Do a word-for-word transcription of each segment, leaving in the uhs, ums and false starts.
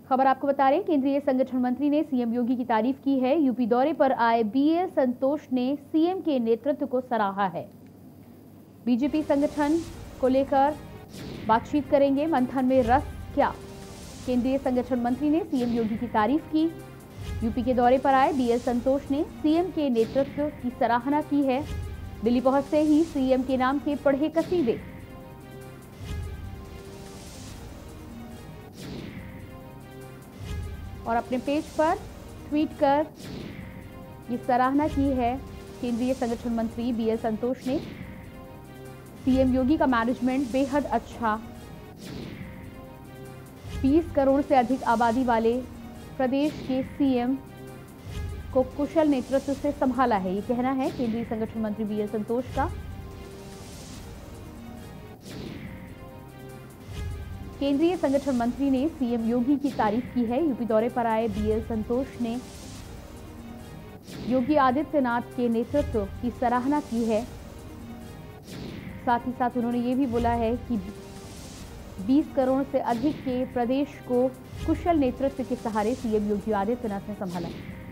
खबर आपको बता रहे हैं, केंद्रीय संगठन मंत्री ने सीएम योगी की तारीफ की है। यूपी दौरे पर आए बीएल संतोष ने सीएम के नेतृत्व को सराहा है। बीजेपी संगठन को लेकर बातचीत करेंगे। मंथन में रस क्या? केंद्रीय संगठन मंत्री ने सीएम योगी की तारीफ की। यूपी के दौरे पर आए बीएल संतोष ने सीएम के नेतृत्व की सराहना की है। दिल्ली पहुंचते ही सीएम के नाम के पढ़े कसीदे। और अपने पेज पर ट्वीट कर ये सराहना की है केंद्रीय संगठन मंत्री बीएल संतोष ने। सीएम योगी का मैनेजमेंट बेहद अच्छा, बीस करोड़ से अधिक आबादी वाले प्रदेश के सीएम को कुशल नेतृत्व से संभाला है, ये कहना है केंद्रीय संगठन मंत्री बीएल संतोष का। केंद्रीय संगठन मंत्री ने सीएम योगी की तारीफ की है। यूपी दौरे पर आए बीएल संतोष ने योगी आदित्यनाथ के नेतृत्व की सराहना की है। साथ ही साथ उन्होंने ये भी बोला है कि बीस करोड़ से अधिक के प्रदेश को कुशल नेतृत्व के सहारे सीएम योगी आदित्यनाथ ने संभाला।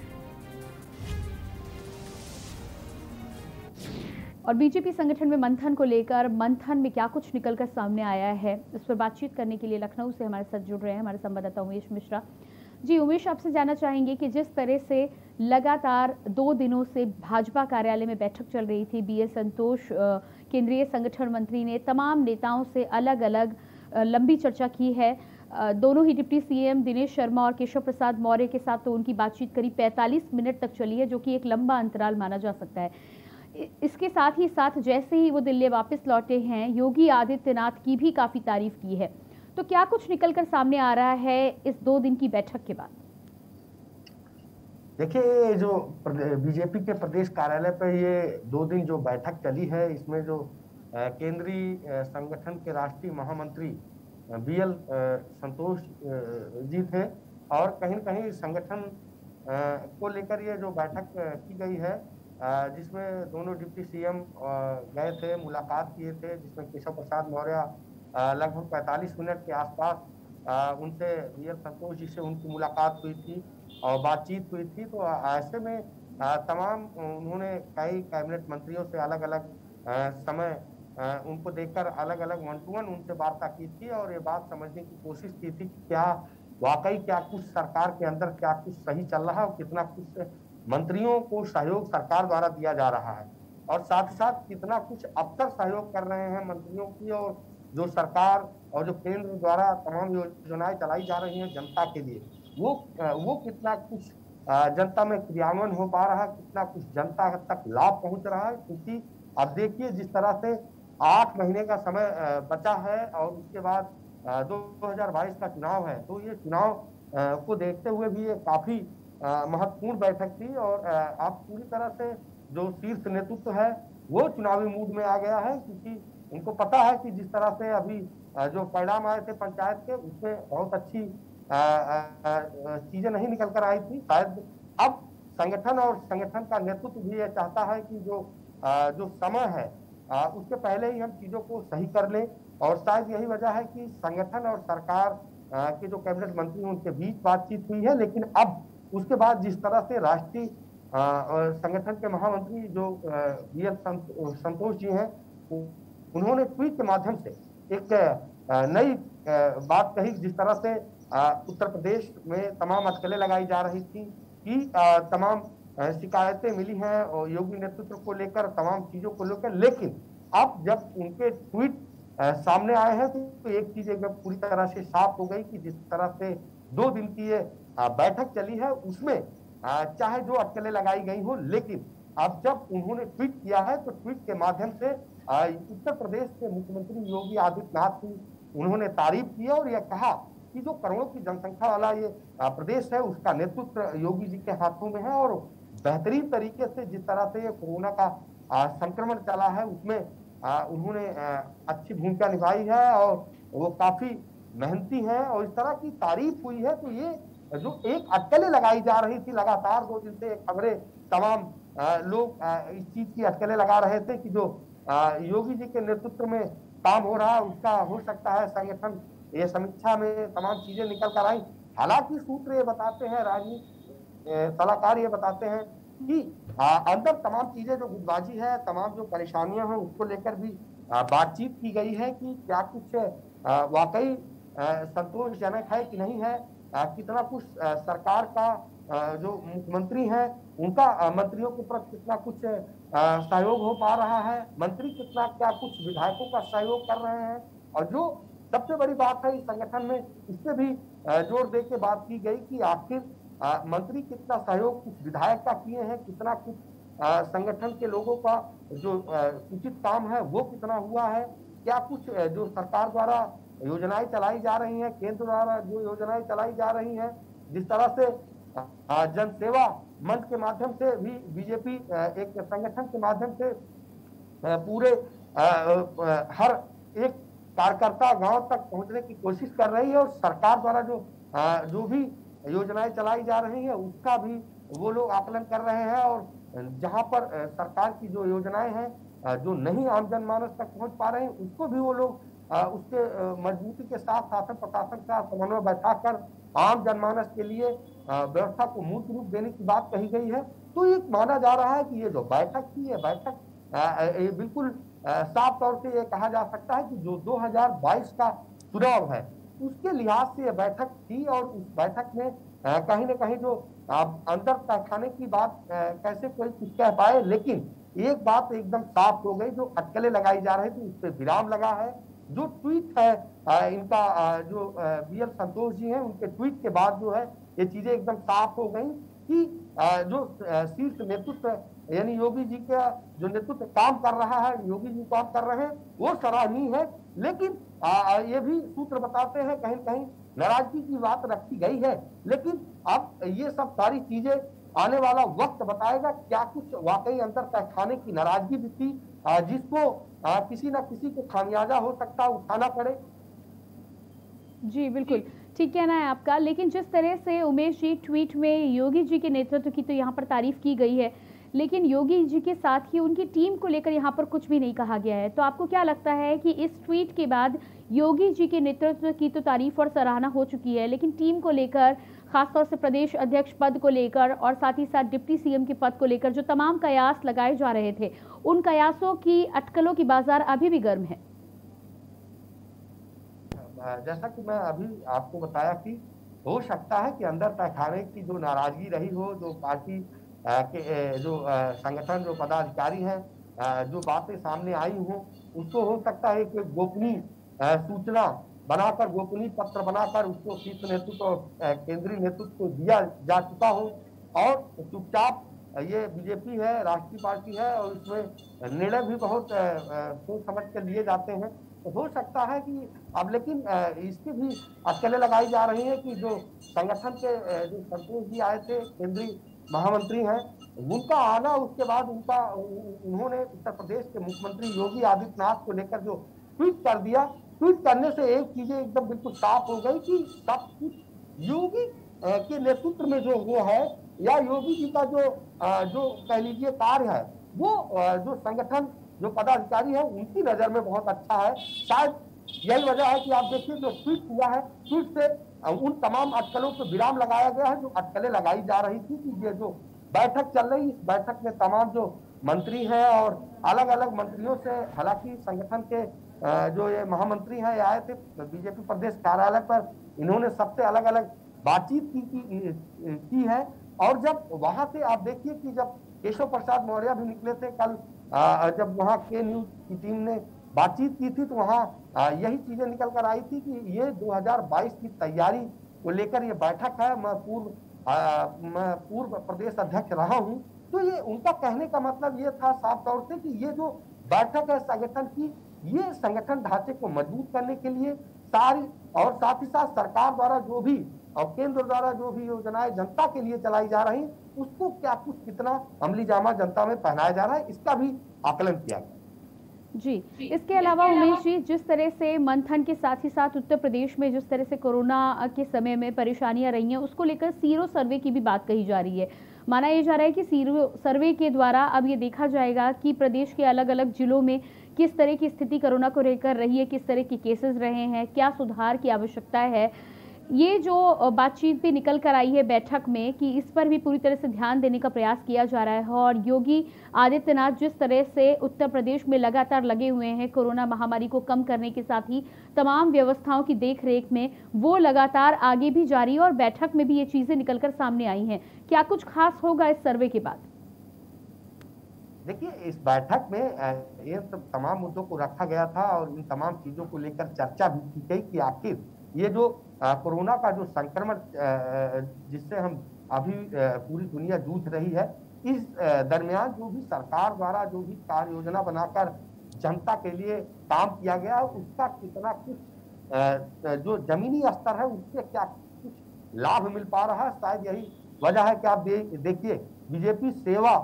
और बीजेपी संगठन में मंथन को लेकर मंथन में क्या कुछ निकलकर सामने आया है, इस पर बातचीत करने के लिए लखनऊ से हमारे साथ जुड़ रहे हैं हमारे संवाददाता उमेश मिश्रा। जी उमेश, आपसे जानना चाहेंगे कि जिस तरह से लगातार दो दिनों से भाजपा कार्यालय में बैठक चल रही थी, बीएल संतोष केंद्रीय संगठन मंत्री ने तमाम नेताओं से अलग अलग लंबी चर्चा की है। दोनों ही डिप्टी सीएम दिनेश शर्मा और केशव प्रसाद मौर्य के साथ तो उनकी बातचीत करीब पैंतालीस मिनट तक चली है, जो कि एक लंबा अंतराल माना जा सकता है। इसके साथ ही साथ जैसे ही वो दिल्ली वापस लौटे हैं, योगी आदित्यनाथ की भी काफी तारीफ की है। तो क्या कुछ निकलकर सामने आ रहा है इस दो दिन की बैठक के बाद? देखिए, जो बीजेपी के प्रदेश कार्यालय पर ये दो दिन जो बैठक चली है, इसमें जो केंद्रीय संगठन के राष्ट्रीय महामंत्री बीएल संतोष जी थे और कहीं न कहीं संगठन को लेकर ये जो बैठक की गई है, जिसमें दोनों डिप्टी सीएम गए थे, मुलाकात किए थे, जिसमें केशव प्रसाद मौर्य लगभग पैंतालीस मिनट के आसपास उनसे बीएल संतोष जी से उनकी मुलाकात हुई थी और बातचीत हुई थी। तो ऐसे में तमाम उन्होंने कई कैबिनेट मंत्रियों से अलग अलग समय उनको देखकर अलग अलग वन टू वन उनसे वार्ता की थी और ये बात समझने की कोशिश की थी कि क्या वाकई क्या कुछ सरकार के अंदर क्या कुछ सही चल रहा है और कितना कुछ मंत्रियों को सहयोग सरकार द्वारा दिया जा रहा है और साथ ही साथ कितना कुछ अफसर सहयोग कर रहे हैं मंत्रियों की और जो सरकार और जो केंद्र द्वारा तमाम योजनाएं चलाई जा रही हैं जनता के लिए, वो वो कितना कुछ जनता में क्रियान्वयन हो पा रहा है, कितना कुछ जनता तक लाभ पहुंच रहा है। क्योंकि अब देखिए, जिस तरह से आठ महीने का समय बचा है और उसके बाद दो हजार बाईस का चुनाव है, तो ये चुनाव को देखते हुए भी ये काफी महत्वपूर्ण बैठक थी और आप पूरी तरह से जो शीर्ष नेतृत्व है वो चुनावी मूड में आ गया है, क्योंकि उनको पता है कि जिस तरह से अभी जो परिणाम आए थे पंचायत के, उसमें बहुत अच्छी चीजें नहीं निकल कर आई थी। शायद अब संगठन और संगठन का नेतृत्व भी ये चाहता है कि जो जो समय है उसके पहले ही हम चीजों को सही कर लें और शायद यही वजह है कि संगठन और सरकार के जो कैबिनेट मंत्री हैं उनके बीच बातचीत हुई है। लेकिन अब उसके बाद जिस तरह से राष्ट्रीय संगठन के महामंत्री जो बीएल संतोष जी हैं, उन्होंने ट्वीट के माध्यम से एक नई बात कही, जिस तरह से उत्तर प्रदेश में तमाम अटकलें लगाई जा रही थी कि तमाम शिकायतें मिली हैं और योगी नेतृत्व को लेकर तमाम चीजों को लेकर, लेकिन अब जब उनके ट्वीट सामने आए हैं तो एक चीज एकदम पूरी तरह से साफ हो गई कि जिस तरह से दो दिन की ये बैठक चली है उसमें चाहे जो अटकलें लगाई गई हो, लेकिन अब जब उन्होंने ट्वीट किया है तो ट्वीट के माध्यम से उत्तर प्रदेश के मुख्यमंत्री योगी आदित्यनाथ की उन्होंने तारीफ की और यह कहा कि जो करोड़ों की जनसंख्या वाला ये प्रदेश है उसका नेतृत्व योगी जी के हाथों में है और बेहतरीन तरीके से जिस तरह से ये कोरोना का संक्रमण चला है उसमें उन्होंने अच्छी भूमिका निभाई है और वो काफी मेहनती हैं और इस तरह की तारीफ हुई है। तो ये जो एक अटकलें लगाई जा रही थी लगातार दो दिन से खबरें तमाम लोग इस चीज की अटकलें लगा रहे थे कि जो योगी जी के नेतृत्व में काम हो रहा है उसका हो सकता है संगठन ये समीक्षा में तमाम चीजें निकल कर आई, हालांकि सूत्र ये बताते हैं, राजनीति सलाहकार ये बताते हैं कि आ, अंदर तमाम चीजें जो गुटबाजी है, तमाम जो परेशानियां हैं, उसको लेकर भी आ, बातचीत की गई है कि क्या कुछ वाकई संतोषजनक है कि नहीं है, आ, कितना कुछ आ, सरकार का आ, जो मुख्यमंत्री है उनका आ, मंत्रियों के प्रति कितना कुछ आ, सहयोग हो पा रहा है, मंत्री कितना क्या कुछ विधायकों का सहयोग कर रहे हैं। और जो सबसे बड़ी बात है इस संगठन में, इससे भी जोर दे के बात की गई कि आखिर मंत्री कितना सहयोग कुछ विधायक का किए हैं, कितना कुछ आ, संगठन के लोगों का जो उचित काम है वो कितना हुआ है, क्या कुछ जो सरकार द्वारा योजनाएं चलाई जा रही हैं, केंद्र द्वारा जो योजनाएं चलाई जा रही हैं, जिस तरह से जन सेवा मंच के माध्यम से भी बीजेपी एक संगठन के माध्यम से पूरे हर एक कार्यकर्ता गांव तक पहुंचने की कोशिश कर रही है, और सरकार द्वारा जो जो भी योजनाएं चलाई जा रही है उसका भी वो लोग आकलन कर रहे हैं। और जहां पर सरकार की जो योजनाएं हैं जो नहीं आम जनमानस तक पहुंच पा रहे हैं, उसको भी वो लोग उसके मजबूती के साथ शासन प्रशासन का समन्वय बैठाकर आम जनमानस के लिए व्यवस्था को मूर्त रूप देने की बात कही गई है। तो ये माना जा रहा है कि ये जो बैठक थी, ये बैठक ये बिल्कुल साफ तौर से ये कहा जा सकता है कि जो दो हज़ार बाईस का चुनाव है उसके लिहाज से ये बैठक थी, और उस बैठक में कहीं ना कहीं जो अंदर तहखाने की बात कैसे कोई कुछ कह पाए, लेकिन एक बात एकदम साफ हो गई, जो अटकलें लगाई जा रही थी उस पर विराम लगा है। जो ट्वीट है इनका, जो बी एल संतोष जी हैं, उनके ट्वीट के बाद जो है ये चीजें एकदम साफ हो गई कि जो शीर्ष नेतृत्व यानी योगी जी का जो नेतृत्व काम कर रहा है, योगी जी काम कर रहे हैं, वो सराहनीय है। लेकिन आ, ये भी सूत्र बताते हैं कहीं कहीं नाराजगी की बात रखी गई है, लेकिन अब ये सब सारी चीजें आने वाला वक्त बताएगा क्या कुछ वाकई अंदर तहखाने की नाराजगी भी थी जिसको आ, किसी ना किसी को खामियाजा हो सकता उठाना पड़े। जी बिल्कुल ठीक कहना है आपका, लेकिन जिस तरह से उमेश जी ट्वीट में योगी जी के नेतृत्व की तो यहाँ पर तारीफ की गई है, लेकिन योगी जी के साथ ही उनकी टीम को लेकर यहाँ पर कुछ भी नहीं कहा गया है, तो आपको क्या लगता है कि इस ट्वीट के बाद योगी जी के नेतृत्व की तो तारीफ और सराहना हो चुकी है, लेकिन टीम को लेकर, खासतौर से प्रदेश अध्यक्ष पद को लेकर और साथ ही साथ डिप्टी सीएम के पद को लेकर जो तमाम कयास लगाए जा रहे थे, उन कयासों की अटकलों की बाजार अभी भी गर्म है? जैसा कि मैं अभी आपको बताया कि हो सकता है कि अंदर तहखाने की जो नाराजगी रही हो, जो पार्टी के जो संगठन जो पदाधिकारी हैं, जो बातें सामने आई हों, उसको हो सकता है कि गोपनीय सूचना बनाकर, गोपनीय पत्र बनाकर उसको शीर्ष नेतृत्व और केंद्रीय नेतृत्व को दिया जा चुका हो, और चुपचाप ये बीजेपी है, राष्ट्रीय पार्टी है, और इसमें निर्णय भी बहुत सोच समझ कर लिए जाते हैं। तो हो सकता है कि अब, लेकिन इसकी भी अटकलें लगाई जा रही है कि जो संगठन के जो संतोष जी आए थे, केंद्रीय महामंत्री हैं, उनका आना, उसके बाद उनका उन्होंने उत्तर प्रदेश के मुख्यमंत्री योगी आदित्यनाथ को लेकर जो ट्वीट कर दिया, ट्वीट करने से एक चीजें एकदम बिल्कुल साफ हो गई कि सब कुछ योगी के नेतृत्व में जो वो है, या योगी जी का जो जो कह लीजिए कार्य है, वो जो संगठन जो पदाधिकारी है उनकी नजर में बहुत अच्छा है। शायद यही वजह है कि आप देखिए जो ट्वीट हुआ है, ट्वीट से उन तमाम अटकलों पर विराम लगाया गया है जो अटकलें लगाई जा रही थी कि ये जो बैठक चल रही, इस बैठक में तमाम जो मंत्री हैं और अलग अलग मंत्रियों से, हालांकि संगठन के जो ये महामंत्री हैं आए थे बीजेपी प्रदेश कार्यालय पर, इन्होंने सबसे अलग अलग बातचीत की, की, की है। और जब वहां से आप देखिए कि जब केशव प्रसाद मौर्य भी निकले थे कल, जब वहां के न्यूज की टीम ने बातचीत की थी, तो वहां यही चीजें निकल कर आई थी कि ये दो हज़ार बाईस की तैयारी को लेकर ये बैठक है। मैं पूर्व मैं पूर्व प्रदेश अध्यक्ष रहा हूं, तो ये उनका कहने का मतलब ये था साफ तौर से कि ये जो बैठक है संगठन की, ये संगठन ढांचे को मजबूत करने के लिए सारी, और साथ ही साथ सरकार द्वारा जो भी और केंद्र द्वारा जो भी योजनाएं जनता के लिए चलाई जा रही, उसको क्या कुछ कितना अमली जामा जनता में पहनाया जा रहा है, इसका भी आकलन किया गया। जी, इसके अलावा उमेश जी, जिस तरह से मंथन के साथ ही साथ उत्तर प्रदेश में जिस तरह से कोरोना के समय में परेशानियां रही हैं, उसको लेकर सीरो सर्वे की भी बात कही जा रही है। माना यह जा रहा है कि सीरो सर्वे के द्वारा अब ये देखा जाएगा कि प्रदेश के अलग अलग जिलों में किस तरह की स्थिति कोरोना को लेकर रही है, किस तरह के केसेस रहे हैं, क्या सुधार की आवश्यकता है, ये जो बातचीत भी निकल कर आई है बैठक में कि इस पर भी पूरी तरह से ध्यान देने का प्रयास किया जा रहा है और योगी आदित्यनाथ जिस तरह से उत्तर प्रदेश में लगातार लगे हुए हैं कोरोना महामारी को कम करने के साथ ही तमाम व्यवस्थाओं की देखरेख में, वो लगातार आगे भी जारी है और बैठक में भी ये चीजें निकलकर सामने आई हैं। क्या कुछ खास होगा इस सर्वे के बाद? देखिए, इस बैठक में ये सब तमाम मुद्दों को रखा गया था और इन तमाम चीजों को लेकर चर्चा भी की गई कि आखिर ये जो कोरोना का जो संक्रमण जिससे हम अभी पूरी दुनिया जूझ रही है, इस दरमियान जो भी सरकार द्वारा जो भी कार्य योजना बनाकर जनता के लिए काम किया गया, उसका कितना कुछ जो जमीनी स्तर है उससे क्या कुछ लाभ मिल पा रहा है। शायद यही वजह है कि आप देखिए बीजेपी सेवा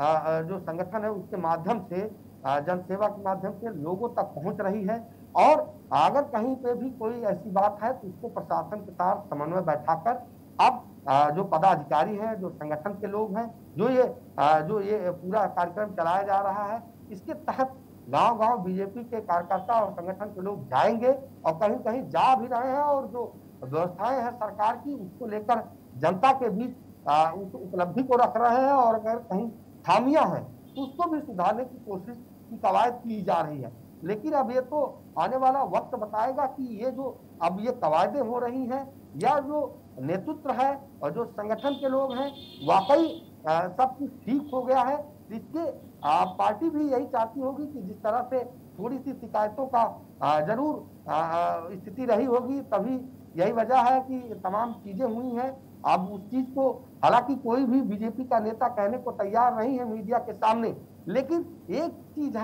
जो संगठन है उसके माध्यम से, जन सेवा के माध्यम से लोगों तक पहुंच रही है और अगर कहीं पे भी कोई ऐसी बात है तो उसको प्रशासन के साथ समन्वय बैठाकर अब जो पदाधिकारी हैं, जो संगठन के लोग हैं, जो ये जो ये पूरा कार्यक्रम चलाया जा रहा है, इसके तहत गांव-गांव बीजेपी के कार्यकर्ता और संगठन के लोग जाएंगे और कहीं कहीं जा भी रहे हैं और जो व्यवस्थाएं हैं सरकार की उसको लेकर जनता के बीच उस उपलब्धि को रख रहे हैं और अगर कहीं खामियां हैं तो उसको भी सुधारने की कोशिश की कवायद की जा रही है। लेकिन अब ये तो आने वाला वक्त बताएगा कि ये जो अब ये कवायदें हो रही हैं या जो नेतृत्व है और जो संगठन के लोग हैं वाकई सब कुछ ठीक हो गया है। इसके पार्टी भी यही चाहती होगी कि जिस तरह से थोड़ी सी शिकायतों का आ, जरूर स्थिति रही होगी, तभी यही वजह है कि तमाम चीजें हुई हैं। अब उस चीज को हालांकि कोई भी बीजेपी का नेता कहने को तैयार नहीं है मीडिया के सामने, लेकिन एक चीज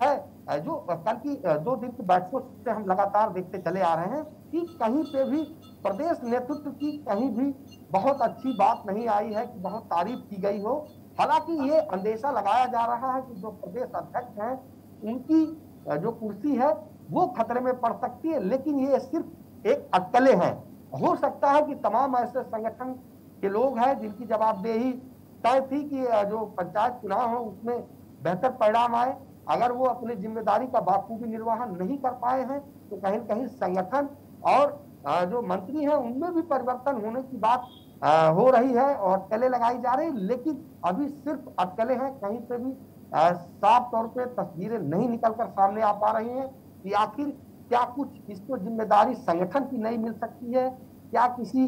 है जो कल की दो दिन की बैठकों से हम लगातार देखते चले आ रहे हैं कि कहीं पे भी प्रदेश नेतृत्व की कहीं भी बहुत अच्छी बात नहीं आई है कि बहुत तारीफ की गई हो। हालांकि ये अंदेशा लगाया जा रहा है कि जो प्रदेश अध्यक्ष हैं उनकी जो कुर्सी है वो खतरे में पड़ सकती है, लेकिन ये सिर्फ एक अटकलें हैं। हो सकता है कि तमाम ऐसे संगठन के लोग हैं जिनकी जवाबदेही तय थी कि जो पंचायत चुनाव हो उसमें बेहतर परिणाम आए, अगर वो अपनी जिम्मेदारी का बाखूबी निर्वहन नहीं कर पाए हैं तो कहीं कहीं संगठन और जो मंत्री हैं उनमें भी परिवर्तन होने की बात हो रही है और अटकलें लगाई जा रही है। लेकिन अभी सिर्फ अटकलें हैं, कहीं पे भी साफ तौर पे तस्वीरें नहीं निकलकर सामने आ पा रही हैं कि आखिर क्या कुछ इसको जिम्मेदारी संगठन की नहीं मिल सकती है, क्या किसी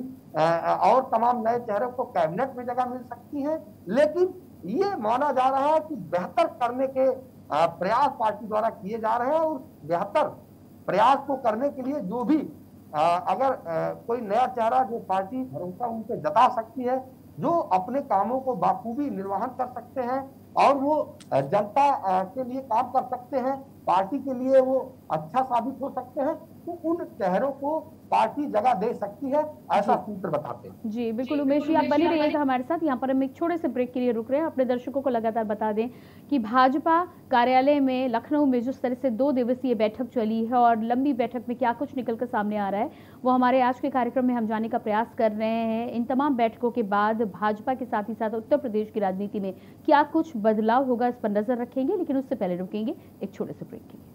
और तमाम नए चेहरों को कैबिनेट में जगह मिल सकती है। लेकिन ये माना जा रहा है कि बेहतर करने के प्रयास पार्टी द्वारा किए जा रहे हैं और बेहतर प्रयास को करने के लिए जो भी अगर कोई नया चेहरा जो पार्टी भरोसा उन पे जता सकती है, जो अपने कामों को बाखूबी निर्वहन कर सकते हैं और वो जनता के लिए काम कर सकते हैं, पार्टी के लिए वो अच्छा साबित हो सकते हैं, तो उन चेहरों को पार्टी जगह दे सकती है, ऐसा सूत्र बताते हैं। जी बिल्कुल उमेश जी, आप बने रहिएगा हमारे साथ। यहाँ पर हम एक छोटे से ब्रेक के लिए रुक रहे हैं। अपने दर्शकों को लगातार बता दें कि भाजपा कार्यालय में लखनऊ में जिस तरह से दो दिवसीय बैठक चली है और लंबी बैठक में क्या कुछ निकलकर सामने आ रहा है वो हमारे आज के कार्यक्रम में हम जानने का प्रयास कर रहे हैं। इन तमाम बैठकों के बाद भाजपा के साथ ही साथ उत्तर प्रदेश की राजनीति में क्या कुछ बदलाव होगा, इस पर नजर रखेंगे, लेकिन उससे पहले रुकेंगे एक छोटे से ब्रेक के लिए।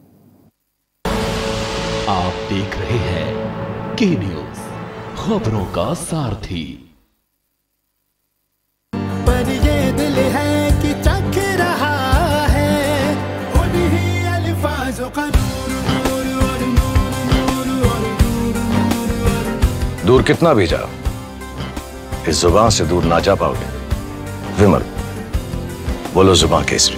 आप देख रहे हैं के न्यूज, खबरों का सारथी। पर ये दिल है कि चख रहा है उन्हीं अल्फाजों का नूर नूर और नूर नूर और नूर नूर और दूर कितना भी जाओ इस जुबान से दूर ना जा पाओगे। विमल, बोलो जुबान केसरी।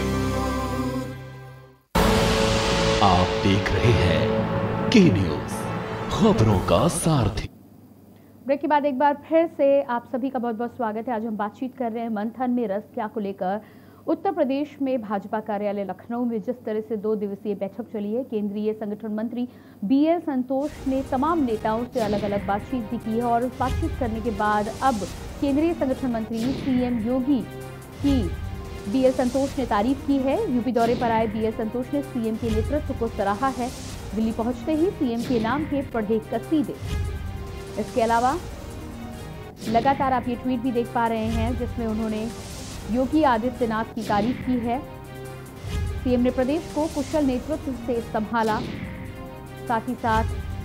आप देख रहे हैं के न्यूज, खबरों का सारथी। ब्रेक के बाद एक बार फिर से आप सभी का बहुत बहुत स्वागत है। आज हम बातचीत कर रहे हैं मंथन में रस क्या को लेकर। उत्तर प्रदेश में भाजपा कार्यालय लखनऊ में जिस तरह से दो दिवसीय बैठक चली है, केंद्रीय संगठन मंत्री बी एल संतोष ने तमाम नेताओं से अलग अलग बातचीत भी की है और उस बातचीत करने के बाद अब केंद्रीय संगठन मंत्री सीएम योगी की बी एल संतोष ने तारीफ की है। यूपी दौरे पर आए बी एल संतोष ने सीएम के नेतृत्व को सराहा है। दिल्ली पहुंचते ही सीएम के नाम के पढ़े कसीदे। इसके अलावा लगातार आप ये ट्वीट भी देख पा रहे हैं जिसमें उन्होंने योगी आदित्यनाथ की तारीफ की है। सीएम ने प्रदेश को कुशल नेतृत्व से संभाला, साथ ही साथ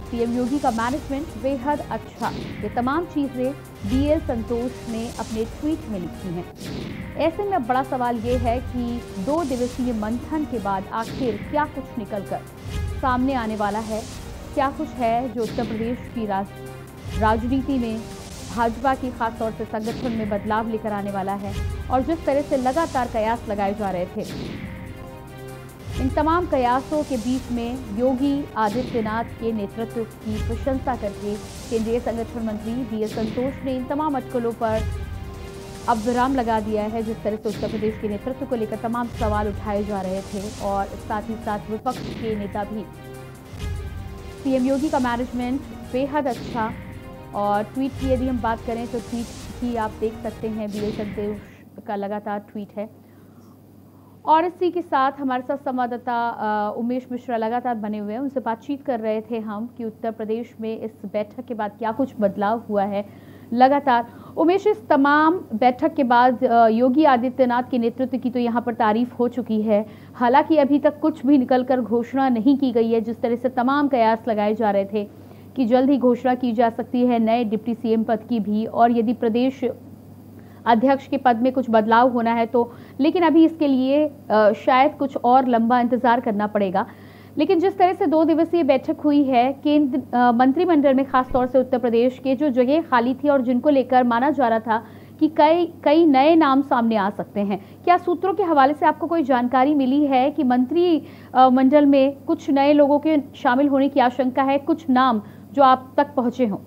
सीएम योगी का मैनेजमेंट बेहद अच्छा। ये तमाम चीजें बीएल संतोष ने अपने ट्वीट में लिखी हैं। ऐसे में अब बड़ा सवाल ये है कि दो दिवसीय मंथन के बाद आखिर क्या कुछ निकलकर सामने आने वाला है, क्या कुछ है जो उत्तर प्रदेश की राज, राजनीति में भाजपा की खास तौर से संगठन में बदलाव लेकर आने वाला है। और जिस तरह से लगातार कयास लगाए जा रहे थे, इन तमाम कयासों के बीच में योगी आदित्यनाथ के नेतृत्व की प्रशंसा करके केंद्रीय संगठन मंत्री बीएल संतोष ने इन तमाम अटकलों पर अब विराम लगा दिया है। जिस तरह से उत्तर प्रदेश के नेतृत्व को लेकर तमाम सवाल उठाए जा रहे थे और साथ ही साथ विपक्ष के नेता भी सीएम योगी का मैनेजमेंट बेहद अच्छा। और ट्वीट की यदि हम बात करें तो ट्वीट की आप देख सकते हैं, बीएल संतोष का लगातार ट्वीट है। और इसी के साथ हमारे साथ संवाददाता उमेश मिश्रा लगातार बने हुए हैं, उनसे बातचीत कर रहे थे हम कि उत्तर प्रदेश में इस बैठक के बाद क्या कुछ बदलाव हुआ है लगातार। उमेश, इस तमाम बैठक के बाद योगी आदित्यनाथ के नेतृत्व की तो यहाँ पर तारीफ हो चुकी है, हालांकि अभी तक कुछ भी निकलकर घोषणा नहीं की गई है। जिस तरह से तमाम कयास लगाए जा रहे थे कि जल्द ही घोषणा की जा सकती है नए डिप्टी सीएम पद की भी, और यदि प्रदेश अध्यक्ष के पद में कुछ बदलाव होना है तो, लेकिन अभी इसके लिए शायद कुछ और लंबा इंतजार करना पड़ेगा। लेकिन जिस तरह से दो दिवसीय बैठक हुई है केंद्र मंत्रिमंडल में, खास तौर से उत्तर प्रदेश के जो जगह खाली थी और जिनको लेकर माना जा रहा था कि कई कई नए नाम सामने आ सकते हैं, क्या सूत्रों के हवाले से आपको कोई जानकारी मिली है कि मंत्रिमंडल में कुछ नए लोगों के शामिल होने की आशंका है, कुछ नाम जो आप तक पहुंचे हों?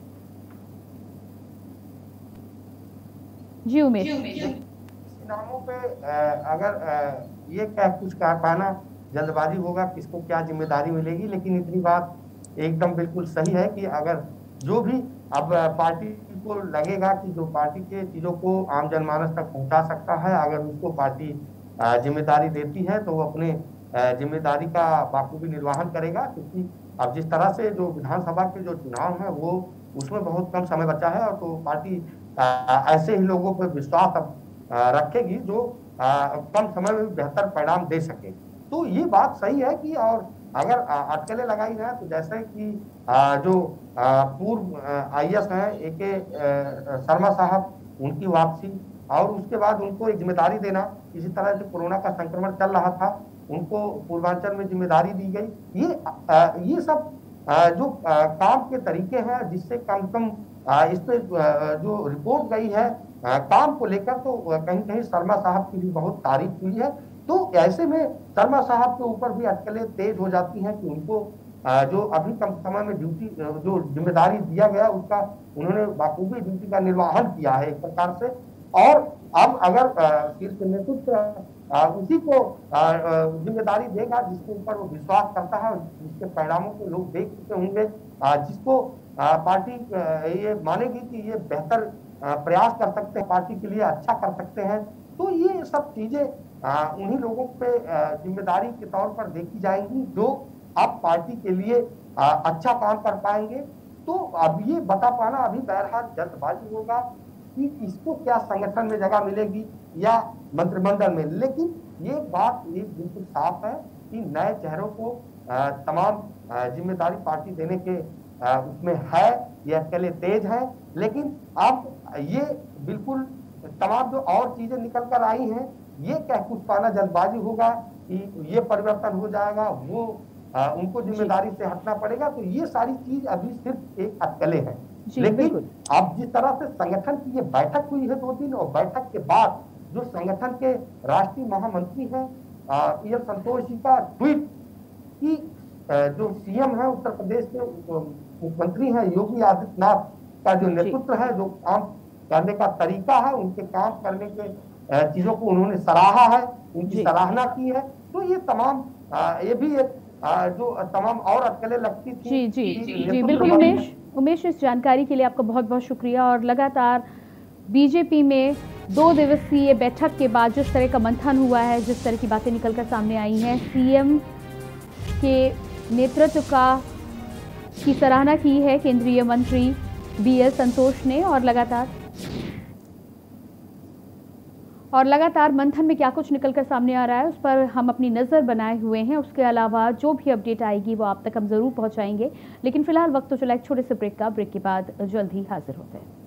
जी उमेश। नामों पे अगर ये क्या कुछ कह पाना जल्दबाजी होगा, किसको क्या जिम्मेदारी मिलेगी, लेकिन इतनी बात एकदम बिल्कुल सही है कि अगर जो भी अब पार्टी को लगेगा कि जो पार्टी के चीजों को आम जनमानस तक पहुंचा सकता है, अगर उसको पार्टी जिम्मेदारी देती है तो वो अपने जिम्मेदारी का बाखूबी निर्वहन करेगा। क्योंकि अब जिस तरह से जो विधानसभा के जो चुनाव है वो उसमें बहुत कम समय बचा है, और तो पार्टी ऐसे ही लोगों पर विश्वास अब रखेगी जो कम समय में बेहतर परिणाम दे सके। तो ये बात सही है कि और अगर अटकलें लगाई जाए तो जैसे कि जो पूर्व आईएएस हैं ए के शर्मा साहब, उनकी वापसी और उसके बाद उनको एक जिम्मेदारी देना, इसी तरह से कोरोना का संक्रमण चल रहा था, उनको पूर्वांचल में जिम्मेदारी दी गई। ये ये सब जो काम के तरीके हैं जिससे कम कम इस पे जो रिपोर्ट गई है काम को लेकर, तो कहीं कहीं शर्मा साहब की भी बहुत तारीफ हुई है। तो ऐसे में शर्मा साहब के ऊपर भी अटकलें तेज हो जाती हैं कि उनको जो अभी कम समय में ड्यूटी जो जिम्मेदारी दिया गया उसका उन्होंने बाखूबी ड्यूटी का निर्वहन किया है एक प्रकार से, और अब अगर शीर्ष नेतृत्व उसी को जिम्मेदारी देगा जिसके ऊपर वो विश्वास करता है, जिसके परिणामों को लोग देख चुके होंगे, जिसको पार्टी ये मानेगी कि ये बेहतर प्रयास कर सकते हैं, पार्टी के लिए अच्छा कर सकते हैं, तो ये सब चीजें उन्हीं लोगों पे जिम्मेदारी के तौर पर देखी जाएंगी जो अब पार्टी के लिए अच्छा काम कर पाएंगे। तो अब ये बता पाना अभी बहरहाल जल्दबाजी होगा कि इसको क्या संगठन में जगह मिलेगी या मंत्रिमंडल में, लेकिन ये बात ये बिल्कुल साफ है कि नए चेहरों को तमाम जिम्मेदारी पार्टी देने के उसमें है, ये अकेले तेज है। लेकिन अब ये बिल्कुल तमाम जो और चीजें निकल कर आई हैं, ये क्या कुछ पाना जल्दबाजी होगा कि ये परिवर्तन हो जाएगा, वो आ, उनको जिम्मेदारी से हटना पड़ेगा, तो ये सारी चीज अभी सिर्फ एक अटकलें हैं। लेकिन अब जिस तरह से संगठन की ये बैठक हुई है दो दिन, और बैठक के बाद जो संगठन के राष्ट्रीय महामंत्री हैं बीएल संतोष जी का ट्वीट कि जो सीएम है उत्तर प्रदेश के मुख्यमंत्री हैं योगी आदित्यनाथ का जो नेतृत्व है, जो काम करने का तरीका है, उनके काम करने के चीजों को उन्होंने सराहा है, उनकी सराहना की है। तो ये तमाम ये भी एक जो तमाम और अटकलें लगती थी। जी जी जी, जी बिल्कुल उमेश उमेश इस जानकारी के लिए आपका बहुत बहुत शुक्रिया। और लगातार बीजेपी में दो दिवसीय बैठक के बाद जिस तरह का मंथन हुआ है, जिस तरह की बातें निकलकर सामने आई हैं, सीएम के नेतृत्व का की सराहना की है केंद्रीय मंत्री बीएल संतोष ने, और लगातार और लगातार मंथन में क्या कुछ निकलकर सामने आ रहा है उस पर हम अपनी नज़र बनाए हुए हैं। उसके अलावा जो भी अपडेट आएगी वो आप तक हम ज़रूर पहुंचाएंगे। लेकिन फिलहाल वक्त तो चला एक छोटे से ब्रेक का। ब्रेक के बाद जल्द ही हाजिर होते हैं।